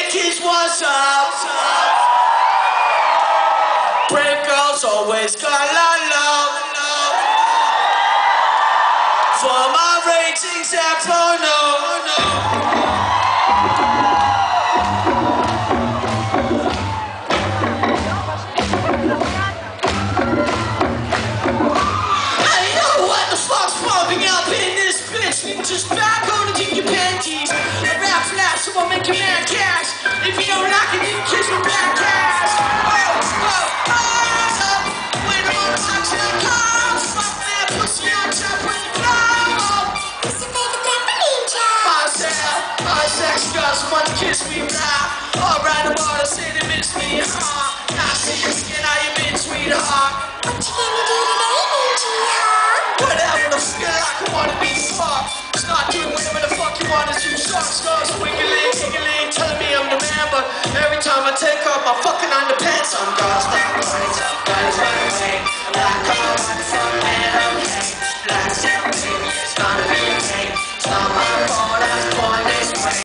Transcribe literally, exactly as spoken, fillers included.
kids, what's up? Brave girls always got a lot of love. For my ratings at Bono. I know what the fuck's pumping up in this bitch. You just back on to your panties. I rap flat, so I'll make you mad cash. If you don't like it, you can kiss my back cash. Oh, oh, oh. When I'm on the side of the car, fuck that pussy on top of the car. This is like a trampoline job. Myself, my sex girls want to kiss me now. Alright, I'm on the city, miss me, huh? Now see you again, how you been, sweetheart? What you gonna do today, Ninja, huh? Whatever the feel like I wanna be fucked. Start doing whatever the fuck you wanna do. Sucks, girls, wiggly, giggly, telling me I'm the man, but every time I take off my fucking underpants, some girls start running, some guys run away. Black girls, some men, okay. Black